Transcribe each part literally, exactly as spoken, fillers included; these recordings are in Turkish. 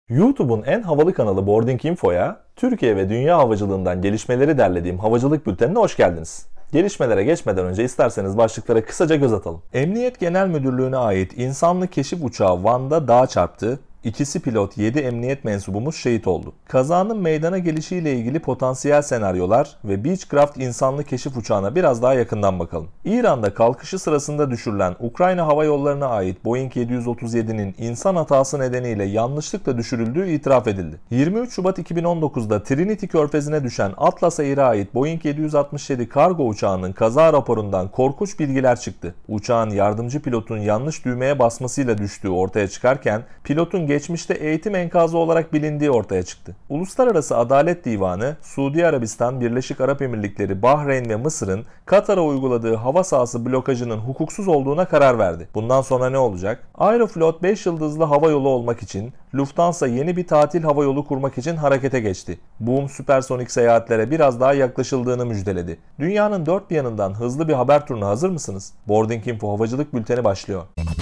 YouTube'un en havalı kanalı Boarding Info'ya, Türkiye ve dünya havacılığından gelişmeleri derlediğim havacılık bültenine hoş geldiniz. Gelişmelere geçmeden önce isterseniz başlıklara kısaca göz atalım. Emniyet Genel Müdürlüğü'ne ait insanlı keşif uçağı Van'da dağa çarptı. İkisi pilot, yedi emniyet mensubumuz şehit oldu. Kazanın meydana gelişiyle ilgili potansiyel senaryolar ve Beechcraft insanlı keşif uçağına biraz daha yakından bakalım. İran'da kalkışı sırasında düşürülen Ukrayna Hava Yolları'na ait Boeing yedi yüz otuz yedi'nin insan hatası nedeniyle yanlışlıkla düşürüldüğü itiraf edildi. yirmi üç Şubat iki bin on dokuz'da Trinity Körfezi'ne düşen Atlas Air'e ait Boeing yedi yüz altmış yedi kargo uçağının kaza raporundan korkunç bilgiler çıktı. Uçağın yardımcı pilotun yanlış düğmeye basmasıyla düştüğü ortaya çıkarken pilotun geçmişte eğitim enkazı olarak bilindiği ortaya çıktı. Uluslararası Adalet Divanı, Suudi Arabistan, Birleşik Arap Emirlikleri, Bahreyn ve Mısır'ın Katar'a uyguladığı hava sahası blokajının hukuksuz olduğuna karar verdi. Bundan sonra ne olacak? Aeroflot beş yıldızlı hava yolu olmak için, Lufthansa yeni bir tatil hava yolu kurmak için harekete geçti. Boom süpersonik seyahatlere biraz daha yaklaşıldığını müjdeledi. Dünyanın dört bir yanından hızlı bir haber turuna hazır mısınız? Boarding Info Havacılık Bülteni başlıyor.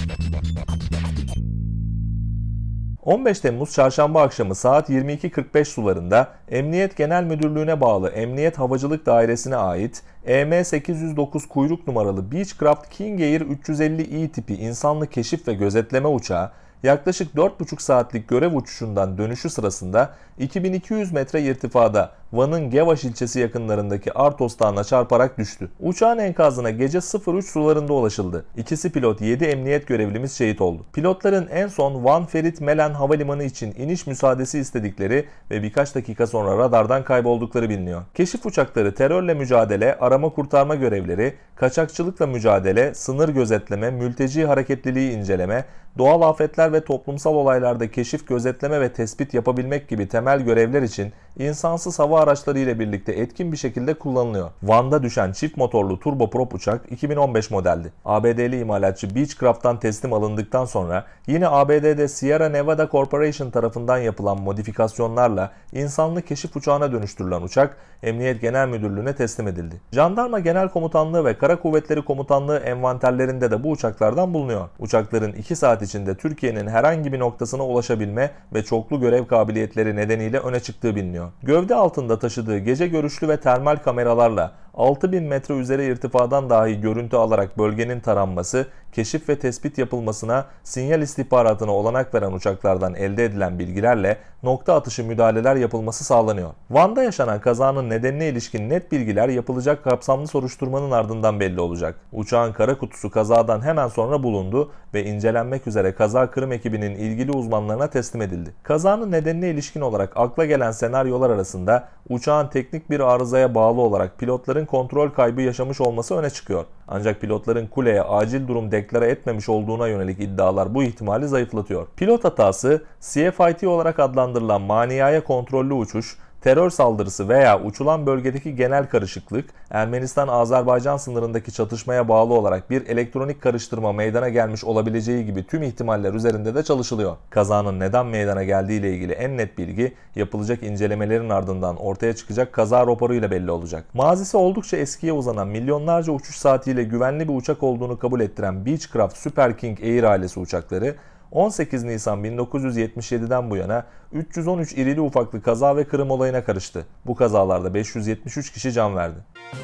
on beş Temmuz Çarşamba akşamı saat yirmi iki kırk beş sularında Emniyet Genel Müdürlüğü'ne bağlı Emniyet Havacılık Dairesi'ne ait E M sekiz yüz dokuz kuyruk numaralı Beechcraft King Air üç yüz elli i tipi insanlı keşif ve gözetleme uçağı yaklaşık dört buçuk saatlik görev uçuşundan dönüşü sırasında iki bin iki yüz metre irtifada Van'ın Gevaş ilçesi yakınlarındaki Artos Dağı'na çarparak düştü. Uçağın enkazına gece sıfır üç sularında ulaşıldı. İkisi pilot, yedi emniyet görevlimiz şehit oldu. Pilotların en son Van Ferit Melen Havalimanı için iniş müsaadesi istedikleri ve birkaç dakika sonra radardan kayboldukları biliniyor. Keşif uçakları terörle mücadele, arama kurtarma görevleri, kaçakçılıkla mücadele, sınır gözetleme, mülteci hareketliliği inceleme, doğal afetler ve toplumsal olaylarda keşif, gözetleme ve tespit yapabilmek gibi temel görevler için insansız hava araçları ile birlikte etkin bir şekilde kullanılıyor. Van'da düşen çift motorlu turboprop uçak iki bin on beş modeldi. A B D'li imalatçı Beechcraft'tan teslim alındıktan sonra yine A B D'de Sierra Nevada Corporation tarafından yapılan modifikasyonlarla insanlı keşif uçağına dönüştürülen uçak Emniyet Genel Müdürlüğü'ne teslim edildi. Jandarma Genel Komutanlığı ve Kara Kuvvetleri Komutanlığı envanterlerinde de bu uçaklardan bulunuyor. Uçakların iki saat içinde Türkiye'nin herhangi bir noktasına ulaşabilme ve çoklu görev kabiliyetleri nedeniyle öne çıktığı biliniyor. Gövde altında taşıdığı gece görüşlü ve termal kameralarla altı bin metre üzeri irtifadan dahi görüntü alarak bölgenin taranması, keşif ve tespit yapılmasına, sinyal istihbaratına olanak veren uçaklardan elde edilen bilgilerle nokta atışı müdahaleler yapılması sağlanıyor. Van'da yaşanan kazanın nedenine ilişkin net bilgiler yapılacak kapsamlı soruşturmanın ardından belli olacak. Uçağın kara kutusu kazadan hemen sonra bulundu ve incelenmek üzere kaza kırım ekibinin ilgili uzmanlarına teslim edildi. Kazanın nedenine ilişkin olarak akla gelen senaryolar arasında uçağın teknik bir arızaya bağlı olarak pilotların kontrol kaybı yaşamış olması öne çıkıyor. Ancak pilotların kuleye acil durum deklare etmemiş olduğuna yönelik iddialar bu ihtimali zayıflatıyor. Pilot hatası, C F I T olarak adlandırılan maniyaya kontrollü uçuş, terör saldırısı veya uçulan bölgedeki genel karışıklık, Ermenistan-Azerbaycan sınırındaki çatışmaya bağlı olarak bir elektronik karıştırma meydana gelmiş olabileceği gibi tüm ihtimaller üzerinde de çalışılıyor. Kazanın neden meydana geldiği ile ilgili en net bilgi yapılacak incelemelerin ardından ortaya çıkacak kaza raporuyla belli olacak. Mazisi oldukça eskiye uzanan milyonlarca uçuş saatiyle güvenli bir uçak olduğunu kabul ettiren Beechcraft Super King Air ailesi uçakları on sekiz Nisan bin dokuz yüz yetmiş yedi'den bu yana üç yüz on üç irili ufaklı kaza ve kırım olayına karıştı. Bu kazalarda beş yüz yetmiş üç kişi can verdi.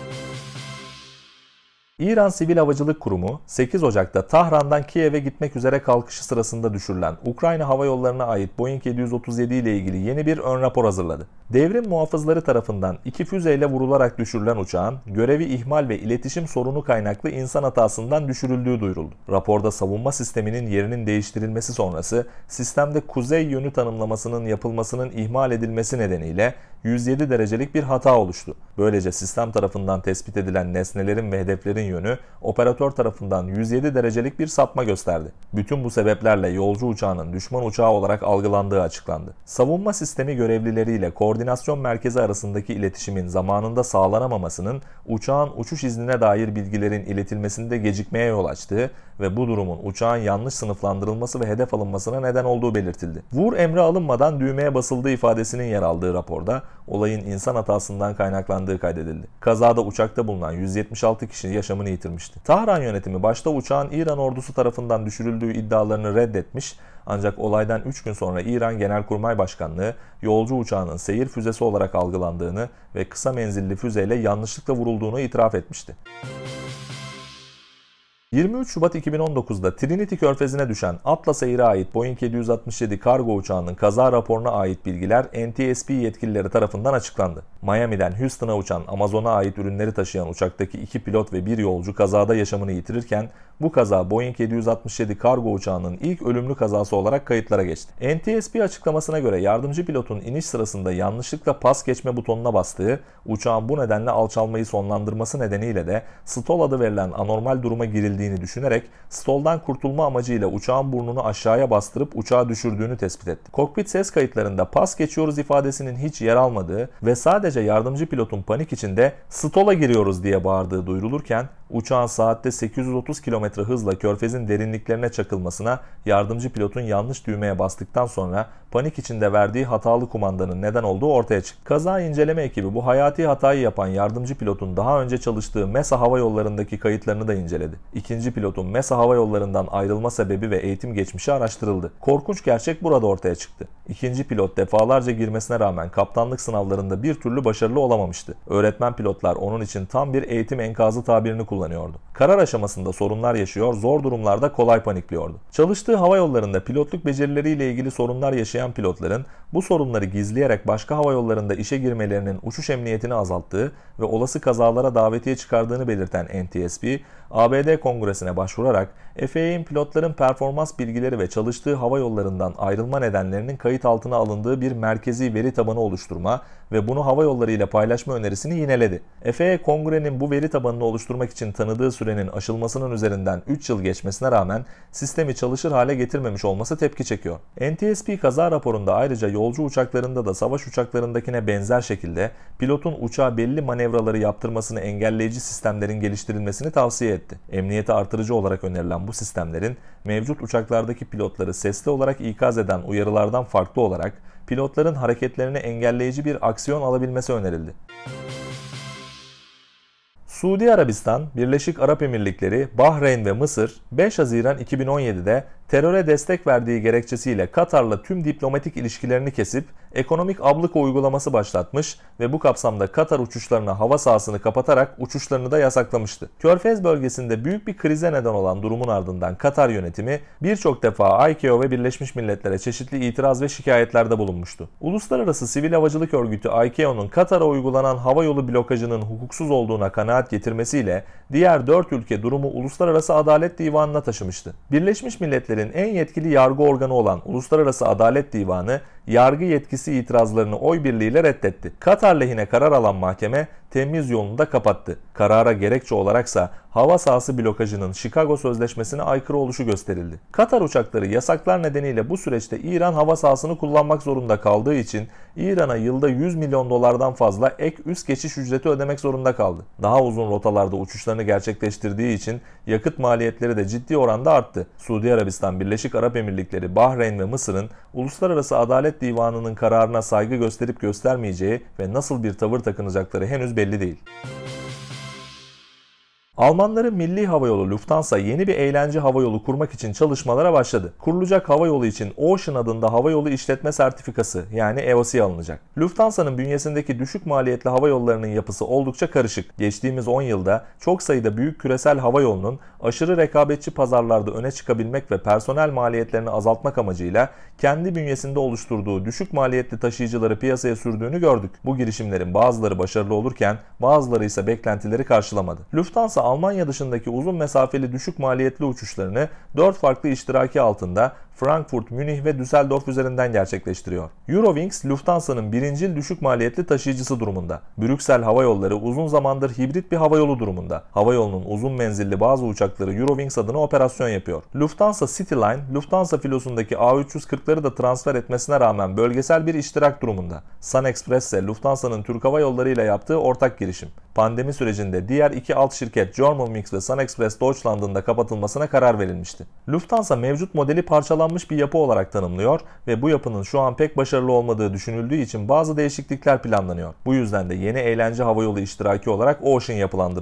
İran Sivil Havacılık Kurumu sekiz Ocak'ta Tahran'dan Kiev'e gitmek üzere kalkışı sırasında düşürülen Ukrayna Hava Yolları'na ait Boeing yedi yüz otuz yedi ile ilgili yeni bir ön rapor hazırladı. Devrim muhafızları tarafından iki füzeyle vurularak düşürülen uçağın görevi ihmal ve iletişim sorunu kaynaklı insan hatasından düşürüldüğü duyuruldu. Raporda savunma sisteminin yerinin değiştirilmesi sonrası sistemde kuzey yönü tanımlamasının yapılmasının ihmal edilmesi nedeniyle yüz yedi derecelik bir hata oluştu. Böylece sistem tarafından tespit edilen nesnelerin ve hedeflerin yönü operatör tarafından yüz yedi derecelik bir sapma gösterdi. Bütün bu sebeplerle yolcu uçağının düşman uçağı olarak algılandığı açıklandı. Savunma sistemi görevlileriyle koordinasyon merkezi arasındaki iletişimin zamanında sağlanamamasının uçağın uçuş iznine dair bilgilerin iletilmesinde gecikmeye yol açtığı ve bu durumun uçağın yanlış sınıflandırılması ve hedef alınmasına neden olduğu belirtildi. Vur emri alınmadan düğmeye basıldığı ifadesinin yer aldığı raporda olayın insan hatasından kaynaklandığı kaydedildi. Kazada uçakta bulunan yüz yetmiş altı kişi yaşamını yitirmişti. Tahran yönetimi başta uçağın İran ordusu tarafından düşürüldüğü iddialarını reddetmiş Ancak olaydan üç gün sonra İran Genelkurmay Başkanlığı yolcu uçağının seyir füzesi olarak algılandığını ve kısa menzilli füzeyle yanlışlıkla vurulduğunu itiraf etmişti. yirmi üç Şubat iki bin on dokuz'da Trinity Körfezi'ne düşen Atlas Air'e ait Boeing yedi yüz altmış yedi kargo uçağının kaza raporuna ait bilgiler N T S B yetkilileri tarafından açıklandı. Miami'den Houston'a uçan Amazon'a ait ürünleri taşıyan uçaktaki iki pilot ve bir yolcu kazada yaşamını yitirirken bu kaza Boeing yedi yüz altmış yedi kargo uçağının ilk ölümlü kazası olarak kayıtlara geçti. N T S B açıklamasına göre yardımcı pilotun iniş sırasında yanlışlıkla pas geçme butonuna bastığı, uçağın bu nedenle alçalmayı sonlandırması nedeniyle de stall adı verilen anormal duruma girildiğini düşünerek stall'dan kurtulma amacıyla uçağın burnunu aşağıya bastırıp uçağı düşürdüğünü tespit etti. Kokpit ses kayıtlarında pas geçiyoruz ifadesinin hiç yer almadığı ve sadece yardımcı pilotun panik içinde stall'a giriyoruz diye bağırdığı duyurulurken uçağın saatte sekiz yüz otuz kilometre hızla körfezin derinliklerine çakılmasına yardımcı pilotun yanlış düğmeye bastıktan sonra panik içinde verdiği hatalı kumandanın neden olduğu ortaya çıktı. Kaza inceleme ekibi bu hayati hatayı yapan yardımcı pilotun daha önce çalıştığı MESA Hava Yolları'ndaki kayıtlarını da inceledi. İkinci pilotun MESA Hava Yolları'ndan ayrılma sebebi ve eğitim geçmişi araştırıldı. Korkunç gerçek burada ortaya çıktı. İkinci pilot defalarca girmesine rağmen kaptanlık sınavlarında bir türlü başarılı olamamıştı. Öğretmen pilotlar onun için tam bir eğitim enkazı tabirini kullanıyordu. Karar aşamasında sorunlar yaşıyor, zor durumlarda kolay panikliyordu. Çalıştığı hava yollarında pilotluk becerileriyle ilgili sorunlar yaşayan pilotların bu sorunları gizleyerek başka hava yollarında işe girmelerinin uçuş emniyetini azalttığı ve olası kazalara davetiye çıkardığını belirten N T S B, A B D Kongresi'ne başvurarak F A A'nin pilotların performans bilgileri ve çalıştığı hava yollarından ayrılma nedenlerinin kayıt altına alındığı bir merkezi veri tabanı oluşturma ve bunu hava yolları ile paylaşma önerisini yineledi. F A A kongrenin bu veri tabanını oluşturmak için tanıdığı sürenin aşılmasının üzerinden üç yıl geçmesine rağmen sistemi çalışır hale getirmemiş olması tepki çekiyor. N T S B kaza raporunda ayrıca yolcu uçaklarında da savaş uçaklarındakine benzer şekilde pilotun uçağa belli manevraları yaptırmasını engelleyici sistemlerin geliştirilmesini tavsiye etti. Emniyeti artırıcı olarak önerilen bu sistemlerin mevcut uçaklardaki pilotları sesli olarak ikaz eden uyarılardan farklı olarak pilotların hareketlerini engelleyici bir aksiyon alabilmesi önerildi. Suudi Arabistan, Birleşik Arap Emirlikleri, Bahreyn ve Mısır beş Haziran iki bin on yedi'de teröre destek verdiği gerekçesiyle Katar'la tüm diplomatik ilişkilerini kesip ekonomik abluka uygulaması başlatmış ve bu kapsamda Katar uçuşlarına hava sahasını kapatarak uçuşlarını da yasaklamıştı. Körfez bölgesinde büyük bir krize neden olan durumun ardından Katar yönetimi birçok defa I C A O ve Birleşmiş Milletler'e çeşitli itiraz ve şikayetlerde bulunmuştu. Uluslararası Sivil Havacılık Örgütü I C A O'nun Katar'a uygulanan havayolu blokajının hukuksuz olduğuna kanaat getirmesiyle diğer dört ülke durumu Uluslararası Adalet Divanı'na taşımıştı. Birleşmiş Milletler'in en yetkili yargı organı olan Uluslararası Adalet Divanı yargı yetkisi itirazlarını oy birliğiyle reddetti. Katar lehine karar alan mahkeme temyiz yolunu da kapattı. Karara gerekçe olaraksa hava sahası blokajının Chicago Sözleşmesi'ne aykırı oluşu gösterildi. Katar uçakları yasaklar nedeniyle bu süreçte İran hava sahasını kullanmak zorunda kaldığı için İran'a yılda yüz milyon dolardan fazla ek üst geçiş ücreti ödemek zorunda kaldı. Daha uzun rotalarda uçuşlarını gerçekleştirdiği için yakıt maliyetleri de ciddi oranda arttı. Suudi Arabistan, Birleşik Arap Emirlikleri, Bahreyn ve Mısır'ın Uluslararası Adalet Divanı'nın kararına saygı gösterip göstermeyeceği ve nasıl bir tavır takınacakları henüz belli değil. Almanların milli havayolu Lufthansa yeni bir eğlence havayolu kurmak için çalışmalara başladı. Kurulacak havayolu için Ocean adında havayolu işletme sertifikası yani E O C alınacak. Lufthansa'nın bünyesindeki düşük maliyetli havayollarının yapısı oldukça karışık. Geçtiğimiz on yılda çok sayıda büyük küresel havayolunun aşırı rekabetçi pazarlarda öne çıkabilmek ve personel maliyetlerini azaltmak amacıyla kendi bünyesinde oluşturduğu düşük maliyetli taşıyıcıları piyasaya sürdüğünü gördük. Bu girişimlerin bazıları başarılı olurken bazıları ise beklentileri karşılamadı. Lufthansa Almanya dışındaki uzun mesafeli düşük maliyetli uçuşlarını dört farklı iştiraki altında Frankfurt, Münih ve Düsseldorf üzerinden gerçekleştiriyor. Eurowings, Lufthansa'nın birincil düşük maliyetli taşıyıcısı durumunda. Brüksel Hava Yolları uzun zamandır hibrit bir havayolu durumunda. Havayolunun uzun menzilli bazı uçakları Eurowings adına operasyon yapıyor. Lufthansa Cityline, Lufthansa filosundaki A üç yüz kırk'ları da transfer etmesine rağmen bölgesel bir iştirak durumunda. SunExpress ise Lufthansa'nın Türk Hava Yolları ile yaptığı ortak girişim. Pandemi sürecinde diğer iki alt şirket Germanwings ve SunExpress Deutschland'ın da kapatılmasına karar verilmişti. Lufthansa mevcut modeli parçalanmış bir yapı olarak tanımlıyor ve bu yapının şu an pek başarılı olmadığı düşünüldüğü için bazı değişiklikler planlanıyor. Bu yüzden de yeni eğlence havayolu iştiraki olarak Ocean yapılandırılıyor.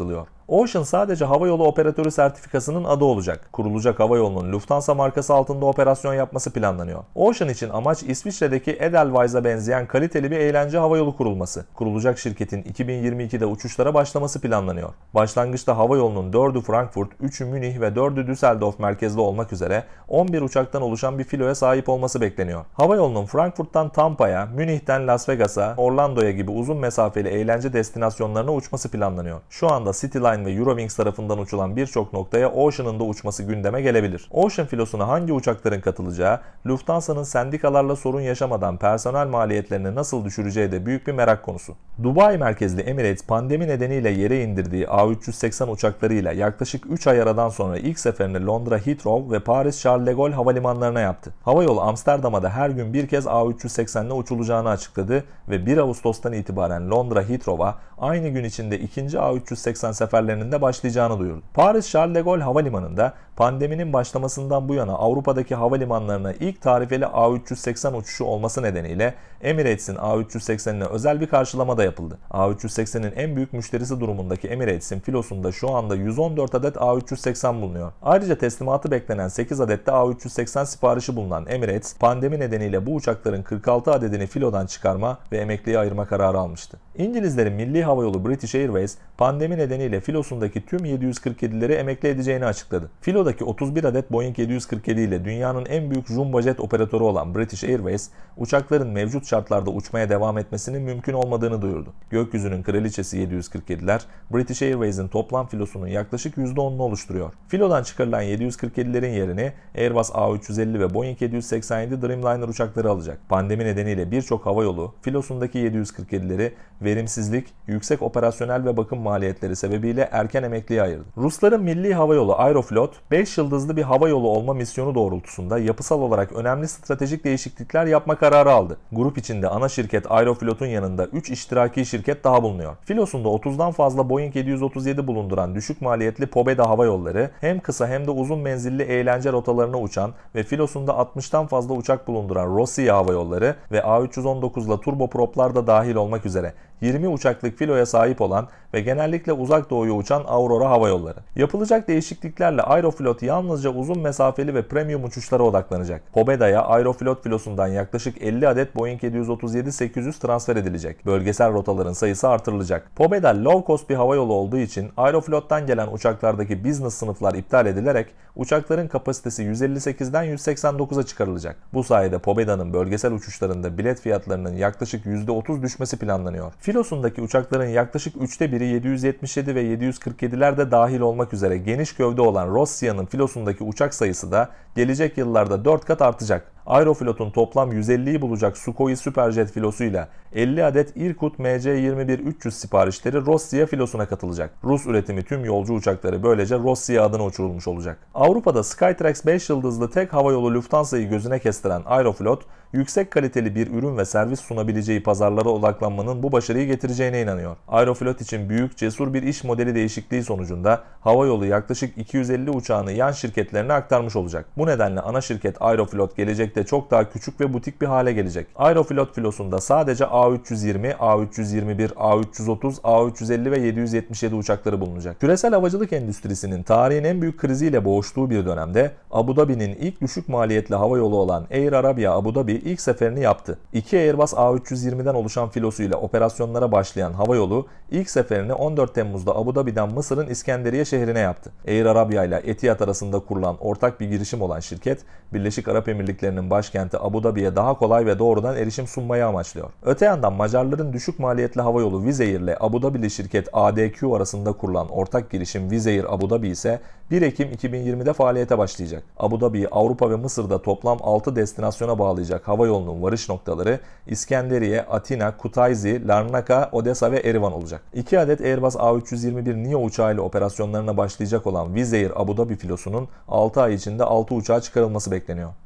Ocean sadece havayolu operatörü sertifikasının adı olacak. Kurulacak havayolunun Lufthansa markası altında operasyon yapması planlanıyor. Ocean için amaç İsviçre'deki Edelweiss'a benzeyen kaliteli bir eğlence havayolu kurulması. Kurulacak şirketin iki bin yirmi ikide uçuşlara başlaması planlanıyor. Başlangıçta havayolunun dördü Frankfurt, üçü Münih ve dördü Düsseldorf merkezli olmak üzere on bir uçaktan oluşan bir filoya sahip olması bekleniyor. Havayolunun Frankfurt'tan Tampa'ya, Münih'ten Las Vegas'a, Orlando'ya gibi uzun mesafeli eğlence destinasyonlarına uçması planlanıyor. Şu anda Cityline ve Eurowings tarafından uçulan birçok noktaya Ocean'ın da uçması gündeme gelebilir. Ocean filosuna hangi uçakların katılacağı, Lufthansa'nın sendikalarla sorun yaşamadan personel maliyetlerini nasıl düşüreceği de büyük bir merak konusu. Dubai merkezli Emirates pandemi nedeniyle yere indirdiği A üç yüz seksen uçaklarıyla yaklaşık üç ay aradan sonra ilk seferini Londra Heathrow ve Paris Charles de Gaulle havalimanlarına yaptı. Havayolu Amsterdam'a da her gün bir kez A üç yüz seksen ile uçulacağını açıkladı ve bir Ağustos'tan itibaren Londra Heathrow'a aynı gün içinde ikinci A üç yüz seksen seferlerinin de başlayacağını duyurdu. Paris Charles de Gaulle havalimanında pandeminin başlamasından bu yana Avrupa'daki havalimanlarına ilk tarifeli A üç yüz seksen uçuşu olması nedeniyle Emirates'in A üç yüz seksenine özel bir karşılama da yapıldı. A üç yüz seksenin en büyük müşterisi durumundaki Emirates'in filosunda şu anda yüz on dört adet A üç yüz seksen bulunuyor. Ayrıca teslimatı beklenen sekiz adet de A üç yüz seksen siparişi bulunan Emirates, pandemi nedeniyle bu uçakların kırk altı adedini filodan çıkarma ve emekliye ayırma kararı almıştı. İngilizlerin milli havayolu British Airways, pandemi nedeniyle filosundaki tüm yedi yüz kırk yedileri emekli edeceğini açıkladı. Filodaki otuz bir adet Boeing yedi yüz kırk yedi ile dünyanın en büyük jumbo jet operatörü olan British Airways, uçakların mevcut şartlarda uçmaya devam etmesinin mümkün olmadığını duyurdu. Gökyüzünün kraliçesi yedi yüz kırk yediler, British Airways'in toplam filosunun yaklaşık yüzde onunu oluşturuyor. Filodan çıkarılan yedi yüz kırk yedilerin yerini Airbus A üç yüz elli ve Boeing yedi yüz seksen yedi Dreamliner uçakları alacak. Pandemi nedeniyle birçok havayolu filosundaki yedi yüz kırk yedileri verimsizlik, yüksek operasyonel ve bakım maliyetleri sebebiyle erken emekliye ayırdı. Rusların milli havayolu Aeroflot, beş yıldızlı bir havayolu olma misyonu doğrultusunda yapısal olarak önemli stratejik değişiklikler yapma kararı aldı. Grup içinde ana şirket Aeroflot'un yanında üç iştiraki şirket daha bulunuyor. Filosunda otuzdan fazla Boeing yedi yüz otuz yedi bulunduran düşük maliyetli Pobeda Hava Yolları, hem kısa hem de uzun menzilli eğlence rotalarına uçan ve filosunda altmıştan fazla uçak bulunduran Rossiya Hava Yolları ve A üç yüz on dokuzla turboproplar da dahil olmak üzere yirmi uçaklık filoya sahip olan ve genellikle uzak doğuya uçan Aurora Hava Yolları. Yapılacak değişikliklerle Aeroflot yalnızca uzun mesafeli ve premium uçuşlara odaklanacak. Pobeda'ya Aeroflot filosundan yaklaşık elli adet Boeing yedi yüz otuz yedi sekiz yüz transfer edilecek. Bölgesel rotaların sayısı artırılacak. Pobeda low cost bir havayolu olduğu için Aeroflot'tan gelen uçaklardaki business sınıflar iptal edilerek uçakların kapasitesi yüz elli sekizden yüz seksen dokuza çıkarılacak. Bu sayede Pobeda'nın bölgesel uçuşlarında bilet fiyatlarının yaklaşık yüzde otuz düşmesi planlanıyor. Filosundaki uçakların yaklaşık üçte biri yedi yüz yetmiş yedi ve yedi yüz kırk yediler de dahil olmak üzere geniş gövde olan Rossiya'nın filosundaki uçak sayısı da gelecek yıllarda dört kat artacak. Aeroflot'un toplam yüz elliyi bulacak Sukhoi Superjet filosuyla elli adet Irkut M C yirmi bir üç yüz siparişleri Rossiya filosuna katılacak. Rus üretimi tüm yolcu uçakları böylece Rossiya adına uçurulmuş olacak. Avrupa'da Skytrax beş yıldızlı tek havayolu Lufthansa'yı gözüne kestiren Aeroflot, yüksek kaliteli bir ürün ve servis sunabileceği pazarlara odaklanmanın bu başarıyı getireceğine inanıyor. Aeroflot için büyük, cesur bir iş modeli değişikliği sonucunda havayolu yaklaşık iki yüz elli uçağını yan şirketlerine aktarmış olacak. Bu nedenle ana şirket Aeroflot gelecekte çok daha küçük ve butik bir hale gelecek. Aeroflot filosunda sadece A üç yüz yirmi, A üç yüz yirmi bir, A üç yüz otuz, A üç yüz elli ve yedi yüz yetmiş yedi uçakları bulunacak. Küresel havacılık endüstrisinin tarihin en büyük kriziyle boğuştuğu bir dönemde Abu Dhabi'nin ilk düşük maliyetli havayolu olan Air Arabia Abu Dhabi ilk seferini yaptı. İki Airbus A üç yüz yirmiden oluşan filosuyla operasyonlara başlayan havayolu ilk seferini on dört Temmuz'da Abu Dhabi'den Mısır'ın İskenderiye şehrine yaptı. Air Arabia ile Etihad arasında kurulan ortak bir girişim olan şirket, Birleşik Arap Emirlikleri'nin başkenti Abu Dhabi'ye daha kolay ve doğrudan erişim sunmayı amaçlıyor. Öte yandan Macarların düşük maliyetli havayolu Wizz Air ile Abu Dhabi'li şirket A D Q arasında kurulan ortak girişim Wizz Air Abu Dhabi ise bir Ekim iki bin yirmide faaliyete başlayacak. Abu Dhabi'yi Avrupa ve Mısır'da toplam altı destinasyona bağlayacak havayolunun varış noktaları İskenderiye, Atina, Kutaisi, Larnaca, Odessa ve Erivan olacak. iki adet Airbus A üç yüz yirmi bir neo uçağıyla operasyonlarına başlayacak olan Wizz Air Abu Dhabi filosunun altı ay içinde altı uçağa çıkarılması bekleniyor.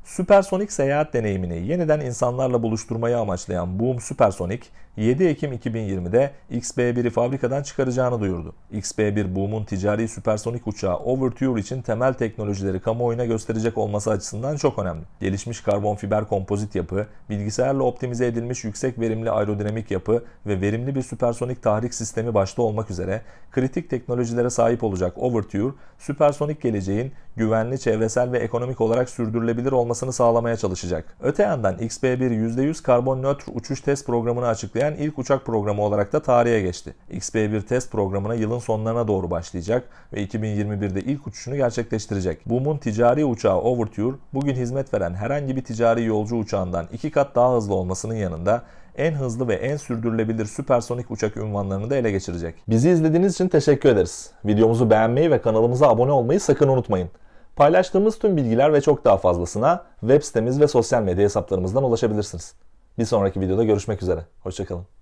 Süpersonik seyahat deneyimini yeniden insanlarla buluşturmayı amaçlayan Boom Supersonic, yedi Ekim iki bin yirmide X B bir'i fabrikadan çıkaracağını duyurdu. X B bir Boom'un ticari süpersonik uçağı Overture için temel teknolojileri kamuoyuna gösterecek olması açısından çok önemli. Gelişmiş karbon fiber kompozit yapı, bilgisayarla optimize edilmiş yüksek verimli aerodinamik yapı ve verimli bir süpersonik tahrik sistemi başta olmak üzere kritik teknolojilere sahip olacak Overture, süpersonik geleceğin güvenli, çevresel ve ekonomik olarak sürdürülebilir olmasını sağlamaya çalışacak. Öte yandan X B bir yüzde yüz karbon nötr uçuş test programını açıklayan ilk uçak programı olarak da tarihe geçti. X B bir test programına yılın sonlarına doğru başlayacak ve iki bin yirmi birde ilk uçuşunu gerçekleştirecek. Boom'un ticari uçağı Overture, bugün hizmet veren herhangi bir ticari yolcu uçağından iki kat daha hızlı olmasının yanında en hızlı ve en sürdürülebilir süpersonik uçak unvanlarını da ele geçirecek. Bizi izlediğiniz için teşekkür ederiz. Videomuzu beğenmeyi ve kanalımıza abone olmayı sakın unutmayın. Paylaştığımız tüm bilgiler ve çok daha fazlasına web sitemiz ve sosyal medya hesaplarımızdan ulaşabilirsiniz. Bir sonraki videoda görüşmek üzere. Hoşça kalın.